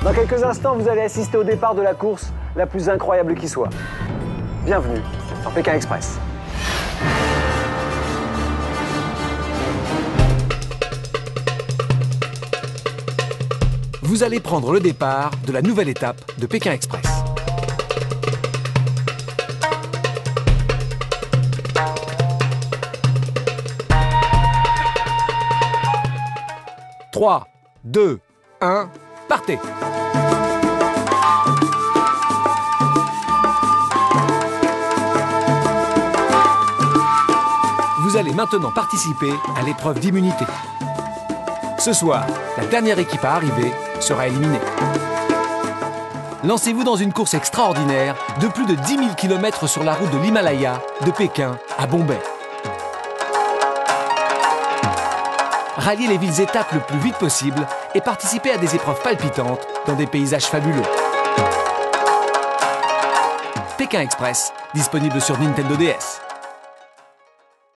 Dans quelques instants, vous allez assister au départ de la course la plus incroyable qui soit. Bienvenue dans Pékin Express. Vous allez prendre le départ de la nouvelle étape de Pékin Express. « 3, 2, 1, partez !» Vous allez maintenant participer à l'épreuve d'immunité. Ce soir, la dernière équipe à arriver sera éliminée. Lancez-vous dans une course extraordinaire de plus de 10 000 km sur la route de l'Himalaya, de Pékin à Bombay. Ralliez les villes-étapes le plus vite possible et participez à des épreuves palpitantes dans des paysages fabuleux. Pékin Express, disponible sur Nintendo DS.